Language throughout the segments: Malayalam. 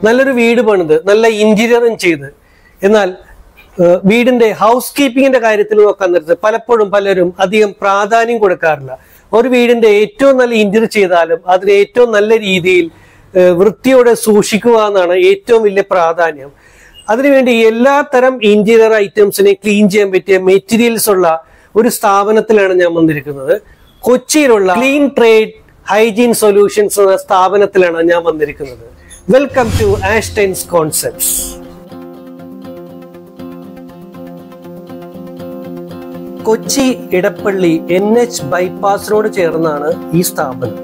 നല്ലൊരു വീട് പണിത് നല്ല ഇന്റീരിയറും ചെയ്ത് എന്നാൽ വീടിന്റെ ഹൗസ് കീപ്പിങ്ങിന്റെ കാര്യത്തിൽ നോക്കാൻ നേരത്ത് പലപ്പോഴും പലരും അധികം പ്രാധാന്യം കൊടുക്കാറില്ല. ഒരു വീടിന്റെ ഏറ്റവും നല്ല ഇന്റീരിയർ ചെയ്താലും അതിന് ഏറ്റവും നല്ല രീതിയിൽ വൃത്തിയോടെ സൂക്ഷിക്കുക എന്നാണ് ഏറ്റവും വലിയ പ്രാധാന്യം. അതിനുവേണ്ടി എല്ലാ തരം ഇന്റീരിയർ ഐറ്റംസിനെ ക്ലീൻ ചെയ്യാൻ പറ്റിയ മെറ്റീരിയൽസ് ഉള്ള ഒരു സ്ഥാപനത്തിലാണ് ഞാൻ വന്നിരിക്കുന്നത്. കൊച്ചിയിലുള്ള ക്ലീൻ ട്രേഡ് ഹൈജീൻ സൊല്യൂഷൻസ് എന്ന സ്ഥാപനത്തിലാണ് ഞാൻ വന്നിരിക്കുന്നത്. Welcome to Ashtens concepts. Kochi Edappally NH bypass road ചേർന്നാണ് ഈ സ്ഥാപനം.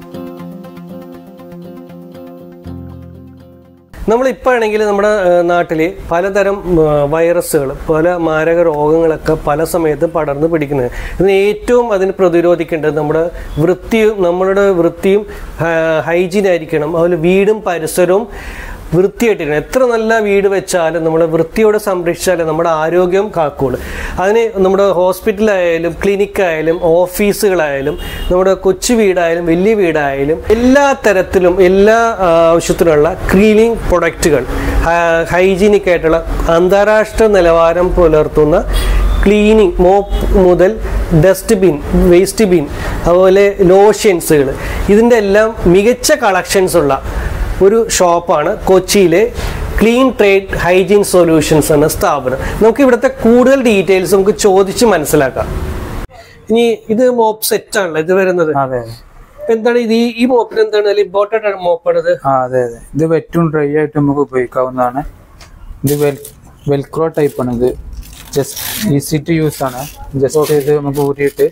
നമ്മളിപ്പോഴാണെങ്കിൽ നമ്മുടെ നാട്ടിൽ പലതരം വൈറസുകൾ, പല മാരക രോഗങ്ങളൊക്കെ പല സമയത്ത് പടർന്ന് പിടിക്കുന്നത്. അതിന് പ്രതിരോധിക്കേണ്ടത് നമ്മളുടെ വൃത്തിയും ഹൈജീൻ ആയിരിക്കണം. അതുപോലെ വീടും പരിസരവും വൃത്തിയായിട്ടിരിക്കണം. എത്ര നല്ല വീട് വെച്ചാലും നമ്മൾ വൃത്തിയോടെ സംരക്ഷിച്ചാലും നമ്മുടെ ആരോഗ്യം കാക്കുള്ളൂ. അതിന് നമ്മുടെ ഹോസ്പിറ്റലായാലും ക്ലിനിക്കായാലും ഓഫീസുകളായാലും നമ്മുടെ കൊച്ചു വീടായാലും വലിയ വീടായാലും എല്ലാ തരത്തിലും എല്ലാ ആവശ്യത്തിനുള്ള ക്ലീനിങ് പ്രൊഡക്റ്റുകൾ, ഹൈജീനിക് ആയിട്ടുള്ള അന്താരാഷ്ട്ര നിലവാരം പുലർത്തുന്ന ക്ലീനിങ് മോപ്പ് മുതൽ ഡസ്റ്റ് ബിൻ, വേസ്റ്റ് ബിൻ, അതുപോലെ ലോഷൻസുകൾ, ഇതിൻ്റെ എല്ലാം മികച്ച കളക്ഷൻസ് ഉള്ള ഒരു ഷോപ്പാണ് കൊച്ചിയിലെ ക്ലീൻ ട്രേഡ് ഹൈജീൻ സൊല്യൂഷൻസ് എന്ന സ്ഥാപനം. നമുക്ക് ഇവിടുത്തെ കൂടുതൽ ഡീറ്റെയിൽസ് നമുക്ക് ചോദിച്ച് മനസ്സിലാക്കാം. ഇനി ഇത് മോപ്പ് സെറ്റ് ആണല്ലോ ഇത് വരുന്നത്. എന്താണ് ഇത്? ഈ മോപ്പിന് എന്താണ് ഇമ്പോർട്ടന്റ് ആണ് മോപ്പാണത്? അതെ അതെ, ഇത് വെറ്റും ഡ്രൈ ആയിട്ട് നമുക്ക് ഉപയോഗിക്കാവുന്നതാണ്. ഇത് വെൽക്രോ ടൈപ്പ് ആണ്. ഇത് ജസ്റ്റ് ഈസി ടു യൂസ് ആണ്. ജസ്റ്റ് ഇത് നമുക്ക് ഊരിയിട്ട്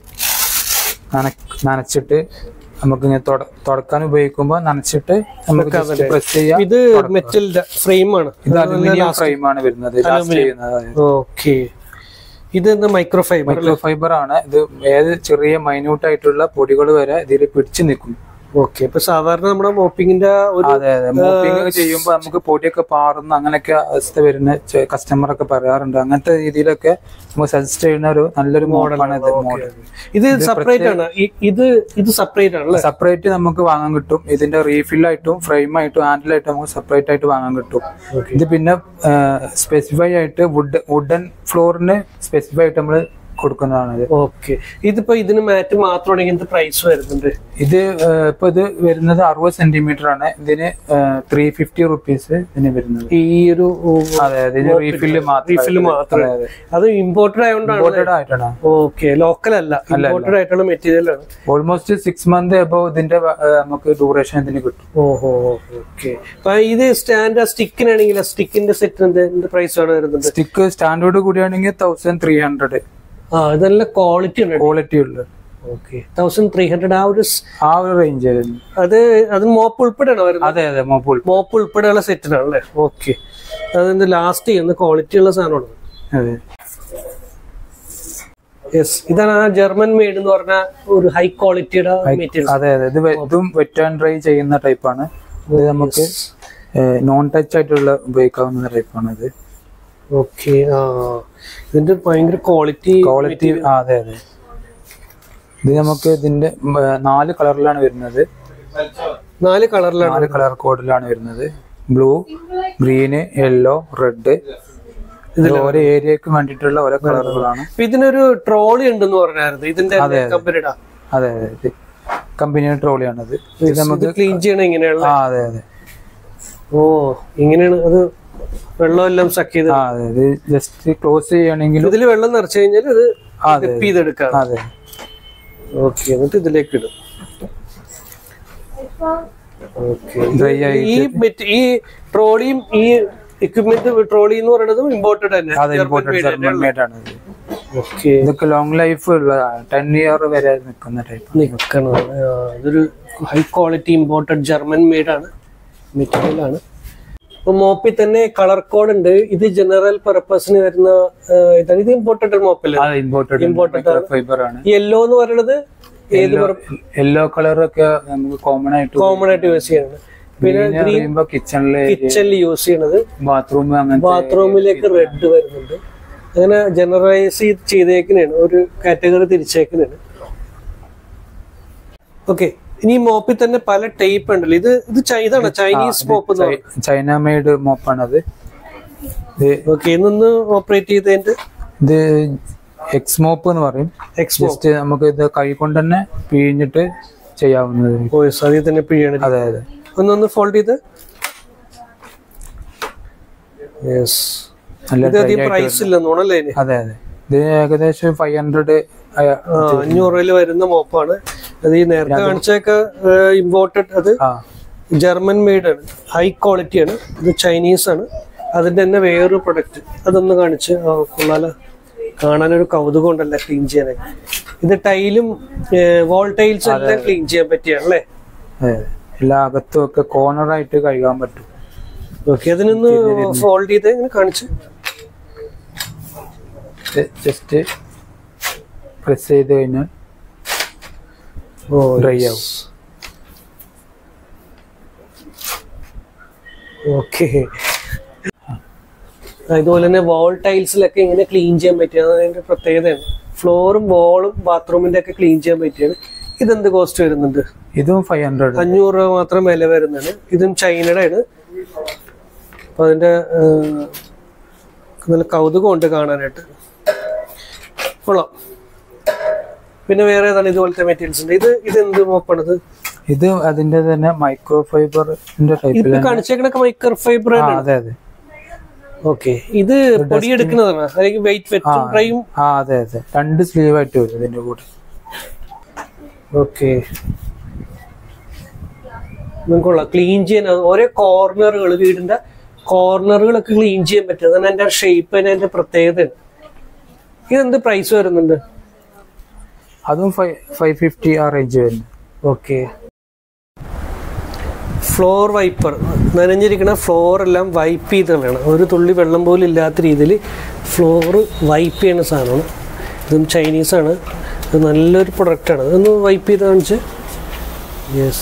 നനച്ചിട്ട് നമുക്ക് തുടക്കാൻ ഉപയോഗിക്കുമ്പോൾ നനച്ചിട്ട് നമുക്ക് പ്രസ് ചെയ്യാം. ഇത് മെറ്റലിന്റെ ഫ്രെയിം ആണ്. ഇത് അലുമിനിയം ഫ്രെയിം ആണ് വരുന്നത്. ഓക്കെ, ഇത് മൈക്രോ ഫൈബർ ആണ്. ഇത് ഏത് ചെറിയ മൈന്യൂട്ട് ആയിട്ടുള്ള പൊടികൾ വരെ ഇതിൽ പിടിച്ചു നിൽക്കും. ഓക്കെ, ഇപ്പൊ സാധാരണ നമ്മുടെ മോപ്പിങ്ങിന്റെ മോപ്പിംഗ് ചെയ്യുമ്പോൾ നമുക്ക് പൊടിയൊക്കെ പാറുന്ന അങ്ങനെയൊക്കെ അവസ്ഥ വരുന്ന കസ്റ്റമർ ഒക്കെ പറയാറുണ്ട്. അങ്ങനത്തെ രീതിയിലൊക്കെ നമുക്ക് സജസ്റ്റ് ചെയ്യുന്ന ഒരു നല്ലൊരു മോഡലാണ് ഇത്. സെപ്പറേറ്റ് ആണ്. ഇത് സെപ്പറേറ്റ് ആണ്. സെപ്പറേറ്റ് നമുക്ക് വാങ്ങാൻ കിട്ടും. ഇതിന്റെ റീഫില്ലായിട്ടും ഫ്രെയിമായിട്ടും ഹാൻഡിലായിട്ടും നമുക്ക് സെപ്പറേറ്റ് ആയിട്ട് വാങ്ങാൻ കിട്ടും. ഇത് പിന്നെ സ്പെസിഫൈ ആയിട്ട് വുഡൻ ഫ്ലോറിന് സ്പെസിഫൈ ആയിട്ട് നമ്മൾ കൊടുക്കുന്നതാണ്. ഓക്കെ, ഇതിപ്പോ ഇതിന് മാറ്റ് മാത്രമാണെങ്കിൽ എന്ത് പ്രൈസ് വരുന്നുണ്ട്? ഇത് ഇപ്പൊ ഇത് വരുന്നത് 60 സെന്റിമീറ്റർ ആണ്. ഇതിന് 350 റുപ്പീസ് ഇതിന് വരുന്നത്. ഈ ഒരു റീഫില്ല് മാത്രം. അത് ഇമ്പോർട്ടഡ് ആയിട്ടാണ്. ഓക്കെ, ലോക്കൽ അല്ല, ഇമ്പോർട്ടഡ് ആയിട്ടുള്ള മെറ്റീരിയൽ ആണ്. ഓൾമോസ്റ്റ് 6 മന്ത് അപ്പോ ഇതിന്റെ നമുക്ക് ഡ്യൂറേഷൻ ഇതിന് കിട്ടും. ഓഹോ, ഓക്കെ. അപ്പൊ ഇത് സ്റ്റാൻഡ് സ്റ്റിക്കിനാണെങ്കിൽ സ്റ്റിക്കിന്റെ സെറ്റ് എന്ത് പ്രൈസ് ആണ് വരുന്നത്? സ്റ്റിക്ക് സ്റ്റാൻഡേർഡ് കൂടിയാണെങ്കിൽ 1300. ഇതല്ല ക്വാളിറ്റി ഉണ്ട്. ഓക്കെ, 1300 ആ ഒരു റേഞ്ച്. അത് മോപ്പ് ഉൾപ്പെടെയാണോ വരുന്നത്? അതെ അതെ, മോപ്പ് ഉൾപ്പെടെയുള്ള സെറ്റിനാണല്ലേ? ഓക്കെ, അതെന്ത് ലാസ്റ്റ് ചെയ്യുന്ന ക്വാളിറ്റി ഉള്ള സാധനമാണ്. അതെ, യെസ്, ഇതാണ് ആ ജർമ്മൻ മെയ്ഡ് എന്ന് പറഞ്ഞ ഒരു ഹൈ ക്വാളിറ്റിയുടെ മെറ്റീരിയൽ. അതെ അതെ, ഇതും വെറ്റ് ആൻഡ് ഡ്രൈ ചെയ്യുന്ന ടൈപ്പാണ്. ഇത് നമുക്ക് നോൺ ടച്ച് ആയിട്ടുള്ള ഉപയോഗിക്കാവുന്ന ടൈപ്പാണ് ഇത്. ഓക്കെ, ഇതിന്റെ ഭയങ്കര ക്വാളിറ്റി. അതെ അതെ, ഇത് നമുക്ക് ഇതിന്റെ 4 കളറിലാണ് വരുന്നത്. 4 കളർ കോഡിലാണ് വരുന്നത്. Blue, green, yellow, red. ഇത് ഓരോ ഏരിയക്ക് വേണ്ടിയിട്ടുള്ള ഓരോ കളറുകളാണ്. ഇതിനൊരു ട്രോളി ഉണ്ടെന്ന് പറഞ്ഞായിരുന്നു ഇതിന്റെ കമ്പനിയുടെ. അതെ അതെ, കമ്പനിയുടെ ട്രോളിയാണത്. ഇത് നമുക്ക് ക്ലീൻ ചെയ്യണം ഇങ്ങനെയുള്ള. അതെ അതെ. ഓ, ഇങ്ങനെയാണ്. അത് വെള്ളമെല്ലാം സക്ക് ചെയ്ത് ജസ്റ്റ് ക്ലോസ് ചെയ്യണമെങ്കിൽ ഇതിൽ വെള്ളം നിറച്ചു കഴിഞ്ഞാൽ ഇത് ചെയ്തെടുക്കാം. അതെ, ഓക്കെ, എന്നിട്ട് ഇതിലേക്ക് ഇടും. ഈ ട്രോളിയും ഈ എക്വിപ്മെന്റ് ട്രോളി എന്ന് പറയുന്നതും ഇമ്പോർട്ടഡ് തന്നെ. ഇതൊക്കെ ലോങ് ലൈഫ് ഉള്ള 10 ഇയർ വരെ നിൽക്കുന്ന ടൈപ്പ്. ഇതൊരു high quality imported German made ആണ്, മെറ്റീരിയൽ ആണ്. മോപ്പിൽ തന്നെ കളർ കോഡ് ഉണ്ട്. ഇത് ജനറൽ പർപ്പസിന് വരുന്ന ഇതാണ്. ഇത് ഇമ്പോർട്ടഡ് മോപ്പല്ലേ? ഇമ്പോർട്ടഡ് ഫൈബർ ആണ്. യെല്ലോ എന്ന് പറയുന്നത് യെല്ലോ കളർ ഒക്കെ നമുക്ക് കോമൺ ആയിട്ട് യൂസ് ചെയ്യണം. പിന്നെ കിച്ചണിൽ യൂസ് ചെയ്യണത്. ബാത്റൂമിലേക്ക് റെഡ് വരുന്നുണ്ട്. അങ്ങനെ ജനറലൈസ് ചെയ്തേക്കണാണ്, ഒരു കാറ്റഗറി തിരിച്ചേക്കണാണ്. ഓക്കെ, ഇനി മോപ്പിൽ തന്നെ പല ടൈപ്പ് ഉണ്ടല്ലോ. ഇത് ഇതാണ് ചൈനീസ് മോപ്പ്, ചൈന മെയ്ഡ് മോപ്പാണത്. ഓക്കെ, ഇതൊന്ന് ഓപ്പറേറ്റ് ചെയ്തതിന്റെ ഇത് എക്സ് മോപ്പ് എന്ന് പറയും. ജസ്റ്റ് നമുക്ക് ഇത് കൈ കൊണ്ട് തന്നെ പിഴിഞ്ഞിട്ട് ചെയ്യാവുന്നത്. അതിൽ തന്നെ പിഴിയണം. അതെ അതെ. ഒന്ന് ഫോൾഡ് ചെയ്ത്. പ്രൈസ് ഇല്ലെന്നോണല്ലേ? അതെ അതെ. ഇത് ഏകദേശം 500 വരുന്ന മോപ്പാണ്. അത് ഈ നേരത്തെ കാണിച്ചൊക്കെ ഇമ്പോർട്ടഡ്, അത് ജർമ്മൻ മെയ്ഡ് ആണ്, ഹൈ ക്വാളിറ്റി ആണ്. ഇത് ചൈനീസ് ആണ്. അതിന്റെ തന്നെ വേറൊരു പ്രൊഡക്റ്റ്, അതൊന്ന് കാണിച്ച്. കൊള്ളാലോ, കാണാനൊരു കൗതുകം ഉണ്ടല്ലോ ക്ലീൻ ചെയ്യാനായി. ഇത് ടൈലും വാൾ ടൈൽസ് എല്ലാം ക്ലീൻ ചെയ്യാൻ പറ്റിയാണല്ലേ? എല്ലാ അകത്തും ഒക്കെ കോർണർ ആയിട്ട് കഴുകാൻ പറ്റും. ഓക്കെ, അതിനൊന്ന് ഫോൾഡ് ചെയ്ത് ഇങ്ങനെ കാണിച്ച് ജസ്റ്റ് പ്രസ് ചെയ്ത് കഴിഞ്ഞാൽ ഡ്രൈ ആവും. ഓക്കെ, അതുപോലെ തന്നെ വാൾ ടൈൽസിലൊക്കെ ഇങ്ങനെ ക്ലീൻ ചെയ്യാൻ പറ്റിയത് അതിന്റെ പ്രത്യേകതയാണ്. ഫ്ലോറും വാളും ബാത്റൂമിന്റെ ഒക്കെ ക്ലീൻ ചെയ്യാൻ പറ്റിയത്. ഇതെന്ത് കോസ്റ്റ് വരുന്നുണ്ട്? ഇതും 500 രൂപ മാത്രം വില വരുന്നതാണ്. ഇതും ചൈനയുടെ ആണ്. അപ്പൊ അതിന്റെ നല്ല കൗതുകമുണ്ട് കാണാനായിട്ട്. കൊള്ളാം. പിന്നെ വേറെ ഏതാണ് ഇതുപോലത്തെ മെറ്റീരിയൽസ് ഉണ്ട്? ഇത് എന്ത് മോപ്പാണത്? ഇത് അതിന്റെ തന്നെ മൈക്രോ ഫൈബറിന്റെ ടൈപ്പ് കാണിച്ചേക്കണൊക്കെ മൈക്രോ ഫൈബർ. അതെ അതെ. ഓക്കെ, ഇത് പൊടിയെടുക്കുന്നതാണ്, അല്ലെങ്കിൽ വെയിറ്റ് വെറ്റും ഡ്രൈയും? അതെ അതെ. 2 സ്ലീവ് ആയിട്ട് വരും ഇതിന്റെ കൂടെ. ഓക്കെ, നിങ്ങൾക്കുള്ള ക്ലീൻ ചെയ്യാൻ ഓരോ കോർണറുകൾ, വീടിന്റെ കോർണറുകളൊക്കെ ക്ലീൻ ചെയ്യാൻ പറ്റും. അതാണ് അതിന്റെ ഷേപ്പ്, അതിന്റെ പ്രത്യേകത. ഇതെന്ത് പ്രൈസ് വരുന്നുണ്ട്? അതും 550 ആ റേഞ്ച് വരുന്നു. Okay, floor wiper. നനഞ്ഞിരിക്കുന്ന ഫ്ലോർ എല്ലാം വൈപ്പ് ചെയ്ത് കളയണം. ഒരു തുള്ളി വെള്ളം പോലും ഇല്ലാത്ത രീതിയിൽ ഫ്ലോർ വൈപ്പ് ചെയ്യുന്ന സാധനമാണ്. ഇതും ചൈനീസാണ്. ഇത് നല്ലൊരു പ്രൊഡക്റ്റാണ്. ഇതൊന്ന് വൈപ്പ് ചെയ്ത് കാണിച്ച്. യെസ്,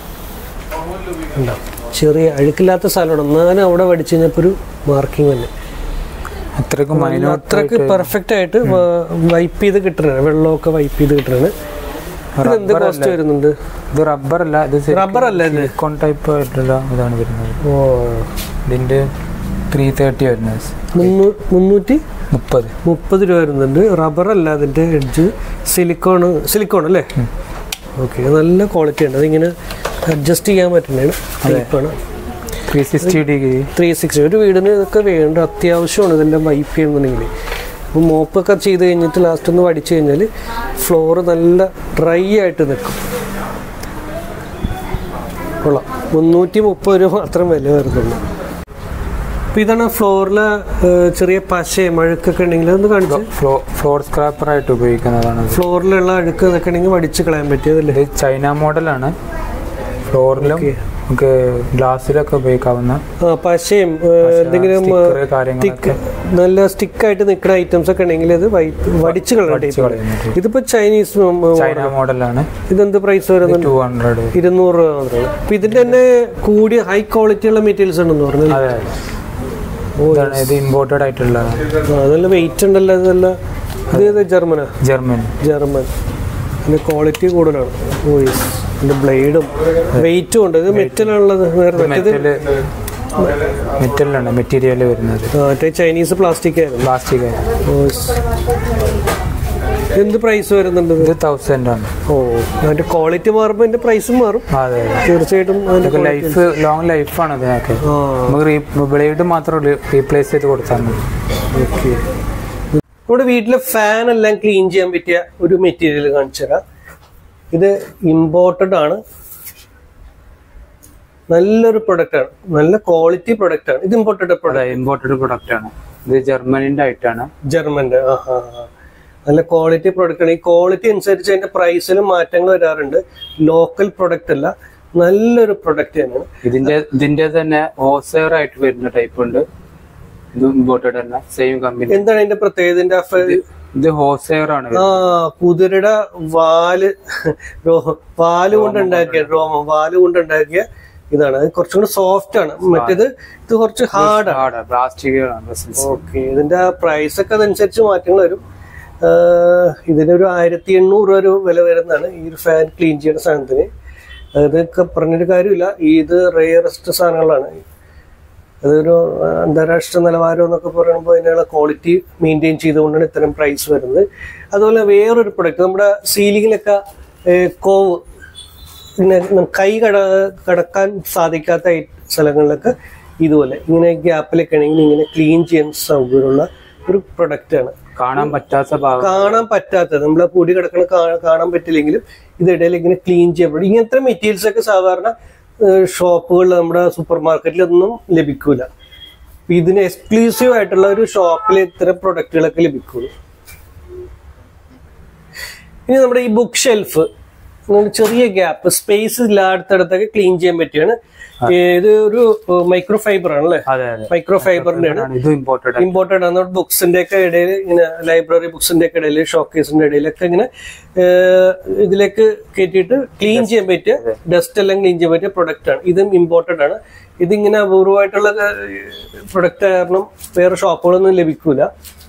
ചെറിയ അഴുക്കില്ലാത്ത സ്ഥലമാണ്. എന്നാലും അവിടെ വടിച്ചു കഴിഞ്ഞപ്പോൾ ഒരു മാർക്കിംഗ് തന്നെ. അത്രക്ക് പെർഫെക്റ്റ് ആയിട്ട് വൈപ്പ് ചെയ്ത് കിട്ടണാണ്. വെള്ളമൊക്കെ വൈപ്പ് ചെയ്ത് കിട്ടണാണ്. ഇതെന്ത് കോസ്റ്റ് വരുന്നുണ്ട്? ഇത് റബ്ബർ അല്ല, റബ്ബർ അല്ല, സിലിക്കോൺ ടൈപ്പ് ആയിട്ടുള്ള ഇതാണ് വരുന്നത്. ഇതിന്റെ 330 വരുന്നത്. 330 രൂപ വരുന്നുണ്ട്. റബ്ബർ അല്ല, അതിന്റെ എഡ്ജ് സിലിക്കോൺ അല്ലേ? ഓക്കെ, നല്ല ക്വാളിറ്റി ഉണ്ട്. അതിങ്ങനെ അഡ്ജസ്റ്റ് ചെയ്യാൻ പറ്റുന്നതാണ്. 360 ഒരു വീടിന് ഇതൊക്കെ വേണ്ട, അത്യാവശ്യമാണ് ഇതെല്ലാം വൈപ്പ് ചെയ്യുന്നുണ്ടെങ്കിൽ. അപ്പോൾ മോപ്പൊക്കെ ചെയ്ത് കഴിഞ്ഞിട്ട് ലാസ്റ്റ് ഒന്ന് വടിച്ചു കഴിഞ്ഞാൽ ഫ്ലോർ നല്ല ഡ്രൈ ആയിട്ട് നിൽക്കും. കൊള്ളാം. 330 രൂപ മാത്രം വില വരുന്നുള്ളൂ. അപ്പോൾ ഇതാണ് ഫ്ലോറിലെ ചെറിയ പശയും അഴുക്കൊക്കെ ഉണ്ടെങ്കിൽ അതൊന്ന് കാണിച്ചു. ഫ്ലോർ സ്ക്രാപ്പർ ആയിട്ട് ഉപയോഗിക്കുന്നതാണ്. ഫ്ലോറിലുള്ള അഴുക്ക് ഇതൊക്കെ ഉണ്ടെങ്കിൽ വടിച്ച് കളയാൻ പറ്റിയതല്ലേ? ചൈന മോഡലാണ്. ഫ്ലോറിലും നമുക്ക് ഗ്ലാസ്സിലൊക്കെ ഉപയോഗിക്കാവുന്ന പശയും എന്തെങ്കിലും നല്ല സ്റ്റിക്കായിട്ട് നിൽക്കുന്ന ഐറ്റംസ് ഒക്കെ ഉണ്ടെങ്കിൽ അത് വടിച്ച് കളയാം. ഇതിപ്പോ ചൈനീസ് ചൈന മോഡലാണ്. ഇതെന്ത് പ്രൈസ് വരുന്നുണ്ട്? 200 രൂപ മാത്രമാണ്. അപ്പൊ ഇതിന്റെ തന്നെ കൂടിയ ഹൈ ക്വാളിറ്റി ഉള്ള മെറ്റീരിയൽസ് ഉണ്ടെന്ന് പറഞ്ഞത്. ഇത് ഇമ്പോർട്ടഡ് ആയിട്ടുള്ള നല്ല വെയിറ്റ് ഉണ്ടല്ലോ. ഇതല്ല, ഇത് ജർമ്മൻ അതിന്റെ ക്വാളിറ്റി കൂടുതലാണ്. ഇതിന്റെ ബ്ലേഡും വെയിറ്റും ഉണ്ട്. ഇത് മെറ്റലാണുള്ളത്. മെറ്റലാണ് മെറ്റീരിയൽ വരുന്നത്. മറ്റേ ചൈനീസ് പ്ലാസ്റ്റിക് ആയിരുന്നു. എന്ത് പ്രൈസ് വരുന്നുണ്ട്? 1000 ആണ്. അതിന്റെ ക്വാളിറ്റി മാറുമ്പോൾ അതിന്റെ പ്രൈസും മാറും. തീർച്ചയായിട്ടും ലോങ് ലൈഫാണ് ഇതിനൊക്കെ. നമുക്ക് ബ്ലേഡ് മാത്രം റീപ്ലേസ് ചെയ്ത് കൊടുത്താൽ മതി. ഓക്കെ, നമ്മുടെ വീട്ടിലെ ഫാൻ എല്ലാം ക്ലീൻ ചെയ്യാൻ പറ്റിയ ഒരു മെറ്റീരിയൽ കാണിച്ചു തരാം. ഇത് ഇമ്പോർട്ടഡ് ആണ്. നല്ലൊരു പ്രൊഡക്റ്റ് ആണ്, നല്ല ക്വാളിറ്റി പ്രൊഡക്റ്റ് ആണ്. ഇത് ഇമ്പോർട്ടഡ് പ്രൊഡക്റ്റ് ആണ്. ഇത് ജർമ്മനിന്റെ ആയിട്ടാണ്. ജർമ്മന്റെ നല്ല ക്വാളിറ്റി പ്രൊഡക്റ്റ് ആണ്. ഈ ക്വാളിറ്റി അനുസരിച്ച് അതിന്റെ പ്രൈസിലും മാറ്റങ്ങൾ വരാറുണ്ട്. ലോക്കൽ പ്രൊഡക്റ്റ് അല്ല, നല്ലൊരു പ്രൊഡക്റ്റ് തന്നെയാണ്. ഇതിന്റെ തന്നെ ഓസെയർ ആയിട്ട് വരുന്ന ടൈപ്പ് ഉണ്ട്. ഇത് ഇമ്പോർട്ടഡ് അല്ല, സെയിം കമ്പനി. എന്താണ് അതിന്റെ പ്രത്യേകത? ഇത് ഹോസെയർ ആണ്. കുതിരയുടെ വാല് കൊണ്ടുണ്ടാക്കിയ ഇതാണ്. കുറച്ചും കൂടി സോഫ്റ്റ് ആണ്. മറ്റേത് ഇത് കുറച്ച് ഹാർഡാണ്, പ്ലാസ്റ്റിക്. ഓക്കെ, ഇതിന്റെ പ്രൈസ് ഒക്കെ അതനുസരിച്ച് മാറ്റങ്ങൾ വരും. ഇതിനൊരു 1800 രൂപ വില വരുന്നതാണ് ഈ ഒരു ഫാൻ ക്ലീൻ ചെയ്യുന്ന സാധനത്തിന്. അതൊക്കെ പറഞ്ഞൊരു കാര്യമില്ല. ഇത് റെയറസ്റ്റ് സാധനങ്ങളാണ്. അതൊരു അന്താരാഷ്ട്ര നിലവാരം എന്നൊക്കെ പറയുമ്പോൾ അതിനുള്ള ക്വാളിറ്റി മെയിൻറ്റെയിൻ ചെയ്തുകൊണ്ടാണ് ഇത്തരം പ്രൈസ് വരുന്നത്. അതുപോലെ വേറൊരു പ്രൊഡക്റ്റ് നമ്മുടെ സീലിങ്ങിലൊക്കെ കോവ് ഇങ്ങനെ കൈ കടക്കാൻ സാധിക്കാത്ത സ്ഥലങ്ങളിലൊക്കെ ഇതുപോലെ ഇങ്ങനെ ഗ്യാപ്പിലൊക്കെ ആണെങ്കിൽ ഇങ്ങനെ ക്ലീൻ ചെയ്യാൻ സൗകര്യമുള്ള ഒരു പ്രൊഡക്റ്റാണ്. കാണാൻ പറ്റാത്തത് നമ്മളെ പൊടി കിടക്കണ കാണാൻ പറ്റില്ലെങ്കിലും ഇതിടയിൽ ഇങ്ങനെ ക്ലീൻ ചെയ്യപ്പെടും. ഇങ്ങനത്തെ മെറ്റീരിയൽസ് ഒക്കെ സാധാരണ ഷോപ്പുകളിൽ നമ്മുടെ സൂപ്പർ മാർക്കറ്റിലൊന്നും ലഭിക്കൂല. ഇതിന് എക്സ്ക്ലൂസീവ് ആയിട്ടുള്ള ഒരു ഷോപ്പിൽ ഇത്തരം പ്രൊഡക്റ്റുകളൊക്കെ ലഭിക്കുള്ളൂ. ഇനി നമ്മുടെ ഈ ബുക്ക് ഷെൽഫ് ചെറിയ ഗ്യാപ്പ് സ്പേസ് ഇല്ലാത്തടത്തൊക്കെ ക്ലീൻ ചെയ്യാൻ പറ്റിയാണ്. ഇത് ഒരു മൈക്രോ ഫൈബർ ആണല്ലേ? മൈക്രോ ഫൈബറിന്റെ ആണ്, ഇമ്പോർട്ടഡ് ആണ്. ബുക്സിന്റെ ഒക്കെ ഇടയിൽ ഇങ്ങനെ ലൈബ്രറി ബുക്സിന്റെ ഒക്കെ ഇടയിൽ ഷോക്കേസിന്റെ ഇടയിലൊക്കെ ഇങ്ങനെ ഇതിലേക്ക് കയറ്റിയിട്ട് ക്ലീൻ ചെയ്യാൻ പറ്റിയ ഡസ്റ്റ് എല്ലാം ക്ലീൻ ചെയ്യാൻ പറ്റിയ പ്രൊഡക്റ്റ് ആണ്. ഇതും ഇമ്പോർട്ടഡ് ആണ്. ഇതിങ്ങനെ അപൂർവമായിട്ടുള്ള പ്രൊഡക്റ്റ് കാരണം വേറെ ഷോപ്പുകളൊന്നും ലഭിക്കൂല.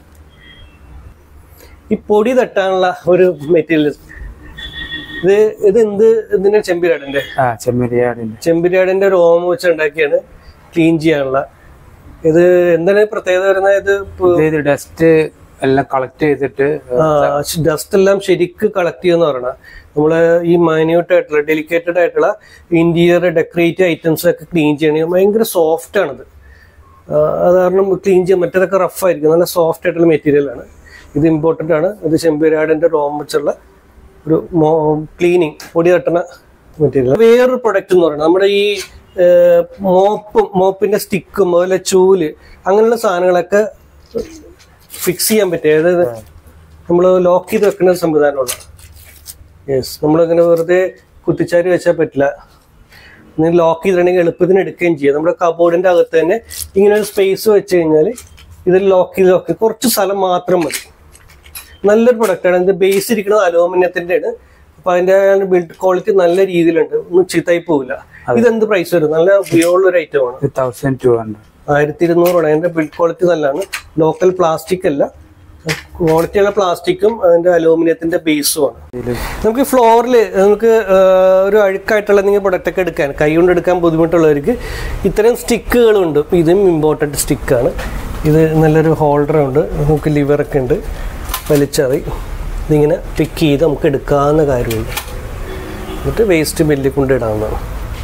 ഈ പൊടി തട്ടാനുള്ള ഒരു മെറ്റീരിയൽ ഇത് ഇതിന്റെ ചെമ്പിരിയാടിന്റെ ഒരു ഓമ വെച്ച് ഉണ്ടാക്കിയാണ് ക്ലീൻ ചെയ്യാനുള്ള. ഇത് എന്താണ് പ്രത്യേകത വരുന്നത്? ഇത് ഡസ്റ്റ് എല്ലാം കളക്ട് ചെയ്തിട്ട് ഡസ്റ്റ് എല്ലാം ശരിക്ക് കളക്ട് ചെയ്യുന്ന പറയണ നമ്മള് ഈ മൈന്യൂട്ട് ആയിട്ടുള്ള ഡെലിക്കേറ്റഡ് ആയിട്ടുള്ള ഇന്റീരിയർ ഡെക്കറേറ്റീവ് ഐറ്റംസ് ഒക്കെ ക്ലീൻ ചെയ്യണമെങ്കിൽ ഭയങ്കര സോഫ്റ്റ് ആണിത്. അത് കാരണം ക്ലീൻ ചെയ്യാൻ മറ്റേതൊക്കെ റഫ് ആയിരിക്കും. നല്ല സോഫ്റ്റ് ആയിട്ടുള്ള മെറ്റീരിയൽ ആണ്. ഇത് ഇമ്പോർട്ടന്റ് ആണ്. ഇത് ചെമ്പിരിയാടിന്റെ ഓമ വെച്ചുള്ള ഒരു ക്ലീനിങ് പൊടി തട്ടുന്ന മെറ്റീരിയൽ. വേറൊരു പ്രൊഡക്റ്റ് എന്ന് പറയുന്നത് നമ്മുടെ ഈ മോപ്പിന്റെ സ്റ്റിക്കും അതുപോലെ ചൂല് അങ്ങനെയുള്ള സാധനങ്ങളൊക്കെ ഫിക്സ് ചെയ്യാൻ പറ്റും. അതായത് നമ്മൾ ലോക്ക് ചെയ്ത് വെക്കുന്ന സംവിധാനമുള്ള. യെസ്, നമ്മളിങ്ങനെ വെറുതെ കുത്തിച്ചാരി വെച്ചാൽ പറ്റില്ല. ലോക്ക് ചെയ്തിട്ടുണ്ടെങ്കിൽ എളുപ്പത്തിന് എടുക്കുകയും ചെയ്യാം. നമ്മുടെ കബോർഡിന്റെ അകത്ത് തന്നെ ഇങ്ങനെ ഒരു സ്പേസ് വെച്ച് കഴിഞ്ഞാൽ ഇതിൽ ലോക്ക് ചെയ്ത് കുറച്ച് സ്ഥലം മാത്രം മതി. നല്ലൊരു പ്രൊഡക്റ്റാണ്. ഇതിന്റെ ബേസ് ഇരിക്കുന്നത് അലൂമിനിയത്തിന്റെ ആണ്. അപ്പൊ അതിന്റെ ബിൽഡ് ക്വാളിറ്റി നല്ല രീതിയിലുണ്ട്, ഒന്നും ചീത്തായി പോവില്ല. ഇതെന്ത് പ്രൈസ് വരും? നല്ല ഉപയോഗമുള്ള ഒരു ഐറ്റം ആണ്. 1200. അതിന്റെ ബിൽഡ് ക്വാളിറ്റി നല്ലതാണ്. ലോക്കൽ പ്ലാസ്റ്റിക് അല്ല, ക്വാളിറ്റിയുള്ള പ്ലാസ്റ്റിക്കും അതിന്റെ അലൂമിനിയത്തിന്റെ ബേസും ആണ്. നമുക്ക് ഫ്ലോറിൽ നമുക്ക് ഒരു അഴുക്കായിട്ടുള്ള എന്തെങ്കിലും പ്രൊഡക്റ്റ് ഒക്കെ എടുക്കാൻ കൈ കൊണ്ട് എടുക്കാൻ ബുദ്ധിമുട്ടുള്ളവർക്ക് ഇത്തരം സ്റ്റിക്കുകളുണ്ട്. ഇതും ഇമ്പോർട്ടൻറ്റ് സ്റ്റിക്കാണ്. ഇത് നല്ലൊരു ഹോൾഡറുണ്ട്. നമുക്ക് ലിവറൊക്കെ ഉണ്ട്. വലിച്ചറി ഇതിങ്ങനെ പിക്ക് ചെയ്ത് നമുക്ക് എടുക്കാവുന്ന കാര്യമുണ്ട്. എന്നിട്ട് വേസ്റ്റ് ബില്ലിൽ കൊണ്ട് ഇടാവുന്നതാണ്.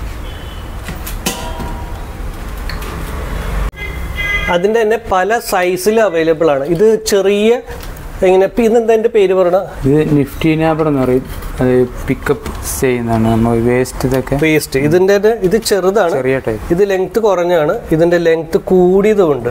അതിൻ്റെ തന്നെ പല സൈസിൽ അവൈലബിൾ ആണ്. ഇത് ചെറിയ എങ്ങനെ ഇതെന്താ എൻ്റെ പേര് പറയണ? ഇത് നിഫ്റ്റി നാബർ എന്ന് പറയും. അത് പിക്കപ്പ് ചെയ്യുന്നതാണ് നമ്മൾ വേസ്റ്റ്. ഇതിൻ്റെ ഇത് ചെറുതാണ്, ഇത് ലെങ്ത് കുറഞ്ഞാണ്. ഇതിൻ്റെ ലെങ്ത് കൂടിയതുകൊണ്ട്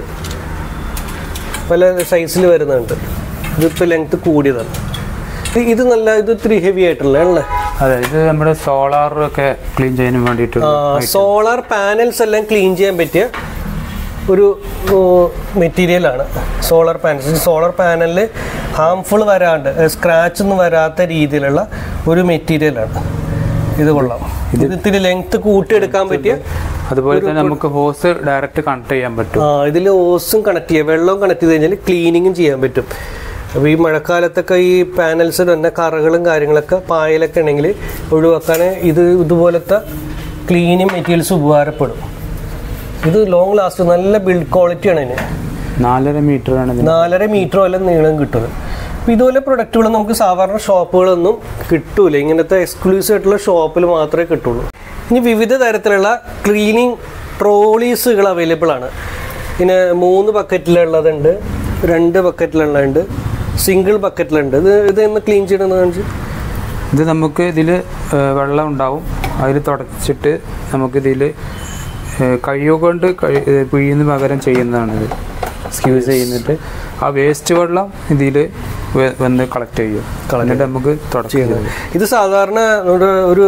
പല സൈസിൽ വരുന്നുണ്ട്. ഇതിപ്പോൾ ലെങ്ത് കൂടിയതാണ്. ഇത് ഇത്തിരി ഹെവി ആയിട്ടുള്ള അല്ലേ? അതെ, ഇത് നമ്മുടെ സോളാറൊക്കെ ക്ലീൻ ചെയ്യാൻ വേണ്ടിയിട്ട് സോളാർ പാനൽസ് എല്ലാം ക്ലീൻ ചെയ്യാൻ പറ്റിയ ഒരു മെറ്റീരിയലാണ് സോളാർ പാനൽസ്. സോളാർ പാനലിൽ ഹാംഫുൾ വരാണ്ട് സ്ക്രാച്ച് ഒന്നും വരാത്ത രീതിയിലുള്ള ഒരു മെറ്റീരിയലാണ്. ഇത് കൊള്ളാം. ഇത് ഇത്തിരി ലെങ്ത് കൂട്ടിയെടുക്കാൻ പറ്റിയ. അതുപോലെ തന്നെ നമുക്ക് ഹോസ് ഡയറക്റ്റ് കണക്ട് ചെയ്യാൻ പറ്റും. ഇതിൽ ഹോസും കണക്ട് ചെയ്യാം, വെള്ളവും കണക്ട് ചെയ്ത് കഴിഞ്ഞാൽ ക്ലീനിങ്ങും ചെയ്യാൻ പറ്റും. അപ്പോൾ ഈ മഴക്കാലത്തൊക്കെ ഈ പാനൽസ് തന്നെ കറകളും കാര്യങ്ങളൊക്കെ പായലൊക്കെ ഉണ്ടെങ്കിൽ ഒഴിവാക്കാൻ ഇതുപോലത്തെ ക്ലീനിങ് മെറ്റീരിയൽസ് ഉപകാരപ്പെടും. ഇത് ലോങ് ലാസ്റ്റ്, നല്ല ബിൽഡ് ക്വാളിറ്റിയാണ് ഇതിന്. 4.5 മീറ്ററാണ്. 4.5 മീറ്ററോ അല്ല നീളം കിട്ടുന്നത്. അപ്പോൾ ഇതുപോലെ പ്രൊഡക്റ്റുകൾ നമുക്ക് സാധാരണ ഷോപ്പുകളൊന്നും കിട്ടൂല. ഇങ്ങനത്തെ എക്സ്ക്ലൂസീവ് ആയിട്ടുള്ള ഷോപ്പിൽ മാത്രമേ കിട്ടുള്ളൂ. ഇനി വിവിധ തരത്തിലുള്ള ക്ലീനിങ് ട്രോളീസുകൾ അവൈലബിൾ ആണ്. പിന്നെ 3 ബക്കറ്റിലുള്ളതുണ്ട്, 2 ബക്കറ്റിലുള്ളതുണ്ട്, സിംഗിൾ ബക്കറ്റിലുണ്ട്. ഇത് എന്ന് ക്ലീൻ ചെയ്യണമെന്ന് കാണിച്ചു. ഇത് നമുക്ക് ഇതിൽ വെള്ളം ഉണ്ടാവും, അതിൽ തുടച്ചിട്ട് നമുക്കിതിൽ കയ്യോ കൊണ്ട് പിഴിയുന്ന പകരം ചെയ്യുന്നതാണിത്. സ്ക്യൂസ് ചെയ്യുന്നിട്ട് ആ വേസ്റ്റ് വെള്ളം ഇതിൽ വന്ന് കളക്ട് ചെയ്യും. കളഞ്ഞിട്ട് നമുക്ക് തുടച്ച്. ഇത് സാധാരണ നമ്മുടെ ഒരു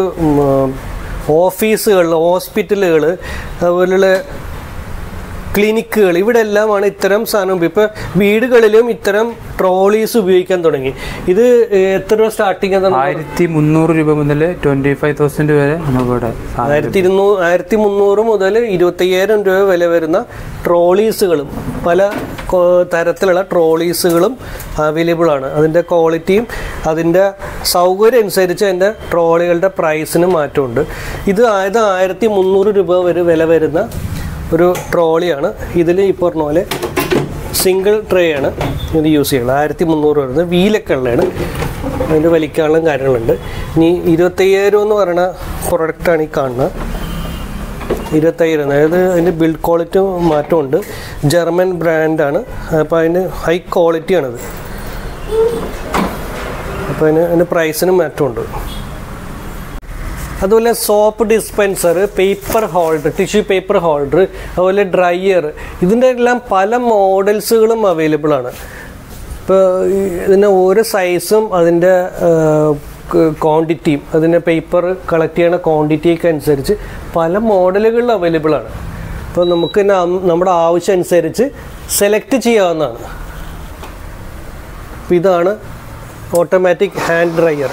ഓഫീസുകൾ, ഹോസ്പിറ്റലുകൾ, അതുപോലുള്ള ക്ലിനിക്കുകൾ, ഇവിടെ എല്ലാമാണ് ഇത്തരം സാധനം. ഇപ്പം വീടുകളിലും ഇത്തരം ട്രോളീസ് ഉപയോഗിക്കാൻ തുടങ്ങി. ഇത് എത്ര രൂപ സ്റ്റാർട്ടിങ്? 1300 രൂപ മുതൽ 25,000 വരെ നമുക്കിവിടെ. 1300 മുതൽ 25,000 രൂപ വില വരുന്ന ട്രോളീസുകളും പല തരത്തിലുള്ള ട്രോളീസുകളും അവൈലബിൾ ആണ്. അതിൻ്റെ ക്വാളിറ്റിയും അതിൻ്റെ സൗകര്യം അനുസരിച്ച് അതിൻ്റെ ട്രോളികളുടെ പ്രൈസിന് മാറ്റമുണ്ട്. ഇത് 1300 രൂപ വരെ വില വരുന്ന ഒരു ട്രോളിയാണ്. ഇതിൽ ഈ പറഞ്ഞ പോലെ സിംഗിൾ ട്രേ ആണ് ഇത് യൂസ് ചെയ്യുന്നത്. 1300 വരുന്നത് വീലൊക്കെ ഉള്ളതാണ്. അതിൻ്റെ വലിക്കാനുള്ള കാര്യങ്ങളുണ്ട്. ഇനി 25,000 എന്ന് പറയുന്ന പ്രൊഡക്റ്റാണ് ഈ കാണുന്നത്. 25,000 അതായത് അതിൻ്റെ ബിൽഡ് ക്വാളിറ്റി മാറ്റമുണ്ട്. ജർമ്മൻ ബ്രാൻഡാണ്. അപ്പോൾ അതിന് ഹൈ ക്വാളിറ്റിയാണിത്. അപ്പോൾ അതിൻ്റെ പ്രൈസിന് മാറ്റമുണ്ട്. അതുപോലെ soap dispenser, paper holder, tissue paper holder, അതുപോലെ ഡ്രയർ, ഇതിൻ്റെ എല്ലാം പല മോഡൽസുകളും അവൈലബിൾ ആണ്. ഇപ്പോൾ ഇതിൻ്റെ ഓരോ സൈസും അതിൻ്റെ ക്വാണ്ടിറ്റിയും അതിൻ്റെ പേപ്പർ കളക്ട് ചെയ്യുന്ന ക്വാണ്ടിറ്റിയൊക്കെ അനുസരിച്ച് പല മോഡലുകളിൽ അവൈലബിൾ ആണ്. അപ്പോൾ നമുക്ക് നമ്മുടെ ആവശ്യം അനുസരിച്ച് സെലക്ട് ചെയ്യാവുന്നതാണ്. അപ്പോൾ ഇതാണ് ഓട്ടോമാറ്റിക് ഹാൻഡ് ഡ്രയർ.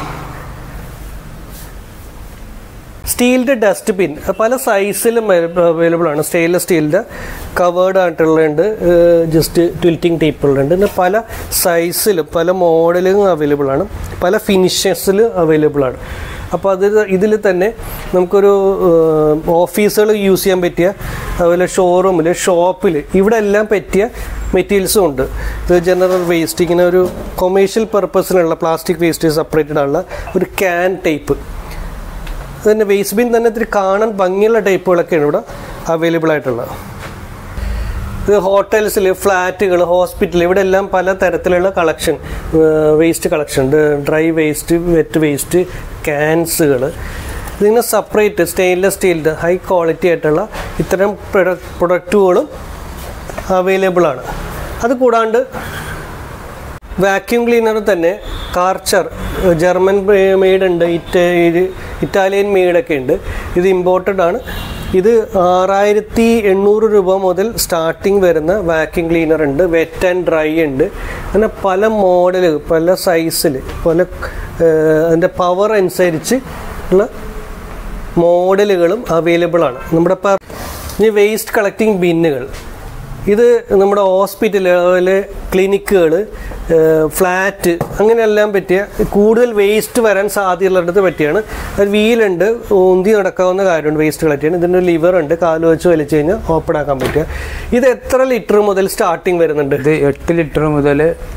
സ്റ്റീലിൻ്റെ ഡസ്റ്റ്ബിൻ പല സൈസിലും അവൈലബിൾ ആണ്. സ്റ്റെയിൻലെസ് സ്റ്റീലിൻ്റെ കവേർഡ് ആയിട്ടുള്ളുണ്ട്, ജസ്റ്റ് ട്വിൽറ്റിംഗ് ടൈപ്പുള്ളുണ്ട്. പിന്നെ പല സൈസിലും പല മോഡലും അവൈലബിൾ ആണ്, പല ഫിനിഷസിൽ അവൈലബിൾ ആണ്. അപ്പോൾ ഇതിൽ തന്നെ നമുക്കൊരു ഓഫീസുകൾ യൂസ് ചെയ്യാൻ പറ്റിയ, അതുപോലെ ഷോറൂമിൽ, ഷോപ്പിൽ, ഇവിടെ എല്ലാം പറ്റിയ മെറ്റീരിയൽസും ഉണ്ട്. ഇത് ജനറൽ വേസ്റ്റ്, ഇങ്ങനെ ഒരു കൊമേഴ്ഷ്യൽ പർപ്പസിനുള്ള പ്ലാസ്റ്റിക് വേസ്റ്റ് സെപ്പറേറ്റഡ് ആയുള്ള ഒരു ക്യാൻ ടൈപ്പ്. അതുതന്നെ വേസ്റ്റ് ബിൻ തന്നെ ഇത്തിരി കാണാൻ ഭംഗിയുള്ള ടൈപ്പുകളൊക്കെയാണ് ഇവിടെ അവൈലബിൾ ആയിട്ടുള്ളത്. ഇത് ഹോട്ടൽസിൽ, ഫ്ലാറ്റുകൾ, ഹോസ്പിറ്റൽ, ഇവിടെ എല്ലാം പല തരത്തിലുള്ള കളക്ഷൻ, വേസ്റ്റ് കളക്ഷൻ ഉണ്ട്. ഡ്രൈ വേസ്റ്റ്, വെറ്റ് വേസ്റ്റ്, ക്യാൻസുകൾ, ഇതിങ്ങനെ സെപ്പറേറ്റ് സ്റ്റെയിൻലെസ് സ്റ്റീലിൻ്റെ ഹൈ ക്വാളിറ്റി ആയിട്ടുള്ള ഇത്തരം പ്രൊഡക്റ്റുകളും അവൈലബിൾ ആണ്. അത് കൂടാണ്ട് വാക്യൂം ക്ലീനർ തന്നെ കാർച്ചർ, ജർമ്മൻ മെയ്ഡ് ഉണ്ട്, ഇറ്റാലിയൻ മെയ്ഡൊക്കെ ഉണ്ട്. ഇത് ഇമ്പോർട്ടഡ് ആണ്. ഇത് 6,800 രൂപ മുതൽ സ്റ്റാർട്ടിങ് വരുന്ന വാക്യൂം ക്ലീനർ ഉണ്ട്. വെറ്റ് ആൻഡ് ഡ്രൈ ഉണ്ട്. അങ്ങനെ പല മോഡൽ, പല സൈസിൽ, പല അതിൻ്റെ പവർ അനുസരിച്ച് ഉള്ള മോഡലുകളും അവൈലബിൾ ആണ്. നമ്മുടെ ഇനി വേസ്റ്റ് കളക്ടിങ് ബിന്നുകൾ, ഇത് നമ്മുടെ ഹോസ്പിറ്റൽ, അതുപോലെ ക്ലിനിക്കുകൾ, ഫ്ലാറ്റ്, അങ്ങനെയെല്ലാം പറ്റിയ കൂടുതൽ വേസ്റ്റ് വരാൻ സാധ്യതയുള്ളിടത്ത് പറ്റിയാണ്. ഒരു വീലുണ്ട്, ഉന്തി നടക്കാവുന്ന കാര്യമുണ്ട് വേസ്റ്റ് കളക്ട് ചെയ്യാൻ. ഇതിൻ്റെ ലിവർ ഉണ്ട്, കാല് വെച്ച് വലിച്ചു കഴിഞ്ഞാൽ ഓപ്പൺ ആക്കാൻ പറ്റുക. ഇത് എത്ര ലിറ്റർ മുതൽ സ്റ്റാർട്ടിങ് വരുന്നുണ്ട്? ഇത് 8 ലിറ്റർ മുതൽ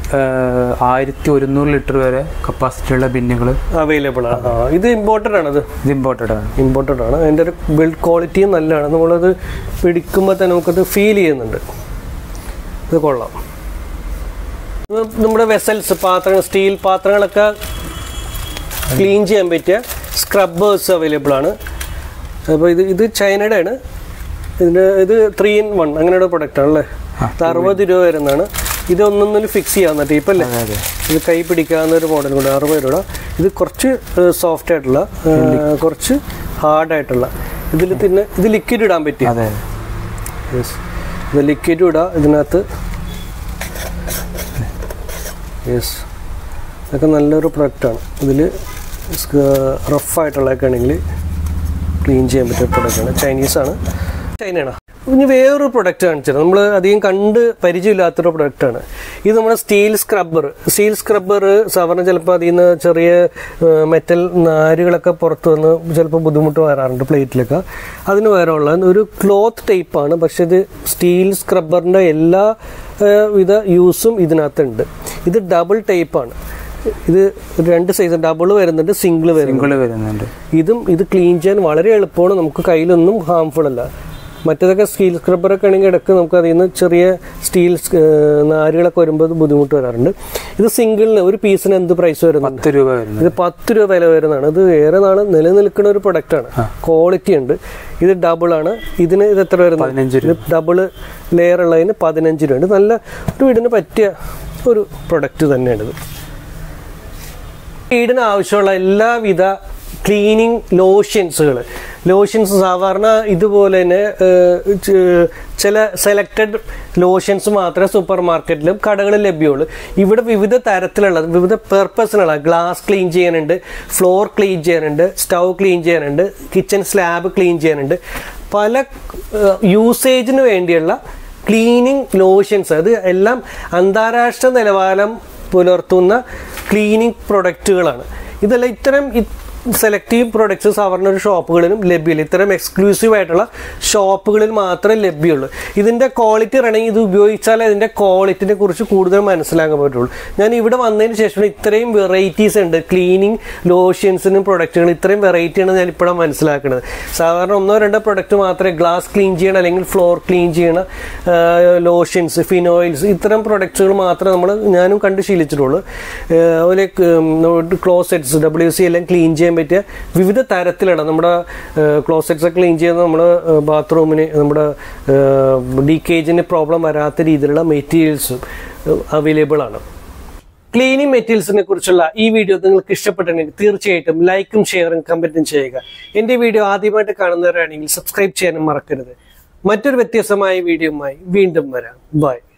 1100 ലിറ്റർ വരെ കപ്പാസിറ്റി ഉള്ള ബിന്നുകൾ അവൈലബിൾ ആണ്. ഇത് ഇമ്പോർട്ടഡ് ആണ്. ഇത് ഇമ്പോർട്ടഡ് ആണ്. അതിൻ്റെ ഒരു ബിൽഡ് ക്വാളിറ്റിയും നല്ലതാണ്. നമ്മളത് പിടിക്കുമ്പോൾ തന്നെ നമുക്കത് ഫീൽ ചെയ്യുന്നുണ്ട്. ഇത് കൊള്ളാം. നമ്മുടെ വെസൽസ്, പാത്രങ്ങൾ, സ്റ്റീൽ പാത്രങ്ങളൊക്കെ ക്ലീൻ ചെയ്യാൻ പറ്റിയ സ്ക്രബ്ബേഴ്സ് അവൈലബിൾ ആണ്. അപ്പോൾ ഇത് ചൈനയുടെ ആണ്. ഇത് 3-in-1 അങ്ങനെയുള്ള പ്രൊഡക്റ്റ് ആണല്ലേ. 60 രൂപ വരുന്നതാണ്. ഇത് ഒന്നൊന്നിൽ ഫിക്സ് ചെയ്യാവുന്ന ടൈപ്പല്ലേ. ഇത് കൈ പിടിക്കാവുന്ന ഒരു മോഡൽ കൊണ്ട് 60 രൂപ. ഇത് കുറച്ച് സോഫ്റ്റ് ആയിട്ടുള്ള, കുറച്ച് ഹാർഡായിട്ടുള്ള. ഇതിൽ പിന്നെ ഇത് ലിക്വിഡ് ഇടാൻ പറ്റിയ, ഇത് ലിക്വിഡ് ഇടാം ഇതിനകത്ത്. ഇതൊക്കെ നല്ലൊരു പ്രൊഡക്റ്റാണ്. ഇതിൽ റഫായിട്ടുള്ളതൊക്കെ ആണെങ്കിൽ ക്ലീൻ ചെയ്യാൻ പറ്റിയ പ്രൊഡക്റ്റാണ്. ചൈനീസാണ്, ചൈനയാണ്. ഇനി വേറൊരു പ്രൊഡക്റ്റ് കാണിച്ചത് നമ്മൾ അധികം കണ്ട് പരിചയമില്ലാത്തൊരു പ്രൊഡക്റ്റാണ്. ഇത് നമ്മുടെ സ്റ്റീൽ സ്ക്രബ്ബർ. സാധാരണ ചിലപ്പോൾ അതിൽ നിന്ന് ചെറിയ മെറ്റൽ നാരുകളൊക്കെ പുറത്ത് വന്ന് ചിലപ്പോൾ ബുദ്ധിമുട്ട് വരാറുണ്ട് പ്ലേറ്റിലൊക്കെ. അതിന് വേറെയുള്ള ഒരു ക്ലോത്ത് ടൈപ്പാണ്. പക്ഷെ ഇത് സ്റ്റീൽ സ്ക്രബ്ബറിൻ്റെ എല്ലാ വിധ യൂസും ഇതിനകത്തുണ്ട്. ഇത് ഡബിൾ ടൈപ്പാണ്. ഇത് 2 സൈസ്, ഡബിൾ വരുന്നുണ്ട്, സിംഗിൾ വരുന്നുണ്ട്. ഇത് ക്ലീൻ ചെയ്യാൻ വളരെ എളുപ്പമാണ്. നമുക്ക് കയ്യിലൊന്നും ഹാംഫുൾ അല്ല. മറ്റേതൊക്കെ സ്റ്റീൽ സ്ക്രബ്ബറൊക്കെ ആണെങ്കിൽ ഇടയ്ക്ക് നമുക്ക് അതിൽ നിന്ന് ചെറിയ സ്റ്റീൽ നാരുകളൊക്കെ വരുമ്പോൾ ബുദ്ധിമുട്ട് വരാറുണ്ട്. ഇത് സിംഗിളിന് ഒരു പീസിന് എന്ത് പ്രൈസ് വരുന്നത്? 10 രൂപ. ഇത് 10 രൂപ വില വരുന്നതാണ്. ഇത് ഏറെ നാൾ നിലനിൽക്കുന്ന ഒരു പ്രൊഡക്റ്റാണ്. ക്വാളിറ്റി ഉണ്ട്. ഇത് ഡബിൾ ആണ്. ഇതിന് ഇത് എത്ര വരുന്നത്? 15 രൂപ. ഡബിൾ ലെയർ ഉള്ളതിന് 15 രൂപ ഉണ്ട്. നല്ല ഒരു വീടിന് പറ്റിയ ഒരു പ്രൊഡക്റ്റ് തന്നെയാണിത്. വീടിന് ആവശ്യമുള്ള എല്ലാവിധ ക്ലീനിങ് ലോഷൻസ് സാധാരണ ഇതുപോലെ തന്നെ ചില സെലക്റ്റഡ് ലോഷൻസ് മാത്രമേ സൂപ്പർ മാർക്കറ്റിലും കടകളിൽ ലഭ്യമുള്ളൂ. ഇവിടെ വിവിധ തരത്തിലുള്ള, വിവിധ പെർപ്പസിനുള്ള ഗ്ലാസ് ക്ലീൻ ചെയ്യാനുണ്ട്, ഫ്ലോർ ക്ലീൻ ചെയ്യാനുണ്ട്, സ്റ്റൗ ക്ലീൻ ചെയ്യാനുണ്ട്, കിച്ചൺ സ്ലാബ് ക്ലീൻ ചെയ്യാനുണ്ട്. പല യൂസേജിന് വേണ്ടിയുള്ള ക്ലീനിങ് ലോഷൻസ്, അത് എല്ലാം അന്താരാഷ്ട്ര നിലവാരം പുലർത്തുന്ന ക്ലീനിങ് പ്രൊഡക്റ്റുകളാണ്. ഇതെല്ലാം ഇത്തരം സെലക്റ്റീവ് പ്രൊഡക്ട്സ് സാധാരണ ഒരു ഷോപ്പുകളിലും ലഭ്യമില്ല. ഇത്തരം എക്സ്ക്ലൂസീവ് ആയിട്ടുള്ള ഷോപ്പുകളിൽ മാത്രമേ ലഭ്യമുള്ളൂ. ഇതിൻ്റെ ക്വാളിറ്റി ആണെങ്കിൽ ഇത് ഉപയോഗിച്ചാൽ അതിൻ്റെ ക്വാളിറ്റിനെ കുറിച്ച് കൂടുതൽ മനസ്സിലാക്കാൻ പറ്റുള്ളൂ. ഞാൻ ഇവിടെ വന്നതിന് ശേഷം ഇത്രയും വെറൈറ്റീസ് ഉണ്ട് ക്ലീനിങ് ലോഷൻസിനും പ്രൊഡക്റ്റുകൾ, ഇത്രയും വെറൈറ്റിയാണ് ഞാൻ ഇപ്പോഴാണ് മനസ്സിലാക്കുന്നത്. സാധാരണ 1-2 പ്രൊഡക്റ്റ് മാത്രമേ ഗ്ലാസ് ക്ലീൻ ചെയ്യണം അല്ലെങ്കിൽ ഫ്ലോർ ക്ലീൻ ചെയ്യണ ലോഷൻസ്, ഫിനോയിൽസ്, ഇത്തരം പ്രൊഡക്ട്സുകൾ മാത്രമേ ഞാനും കണ്ട് ശീലിച്ചിട്ടുള്ളൂ. അതുപോലെ ക്ലോസെറ്റ്സ്, WC എല്ലാം ക്ലീൻ ചെയ്യാൻ പറ്റിയ വിവിധ തരത്തിലാണ് നമ്മുടെ ക്ലോസറ്റ്സ് ക്ലീൻ ചെയ്യുന്ന നമ്മുടെ ബാത്റൂമിന് നമ്മുടെ ലീക്കേജിന് പ്രോബ്ലം വരാത്ത രീതിയിലുള്ള മെറ്റീരിയൽസും അവൈലബിൾ ആണ്. ക്ലീനിങ് മെറ്റീരിയൽസിനെ കുറിച്ചുള്ള ഈ വീഡിയോ നിങ്ങൾക്ക് ഇഷ്ടപ്പെട്ടെങ്കിൽ തീർച്ചയായിട്ടും ലൈക്കും ഷെയറും കമന്റും ചെയ്യുക. എൻ്റെ വീഡിയോ ആദ്യമായിട്ട് കാണുന്നവരാണെങ്കിൽ സബ്സ്ക്രൈബ് ചെയ്യാനും മറക്കരുത്. മറ്റൊരു വ്യത്യസ്തമായ വീഡിയോയുമായി വീണ്ടും വരാം. ബൈ.